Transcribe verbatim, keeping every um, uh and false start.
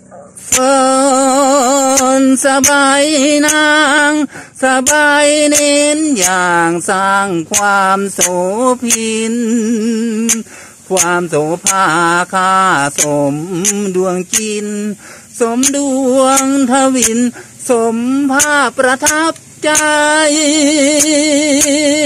เฟินสบายนางสบายเน้นอย่างสร้างความโสภินความโสภาค่าสมดวงกินสมดวงทวินสมภาพประทับใจ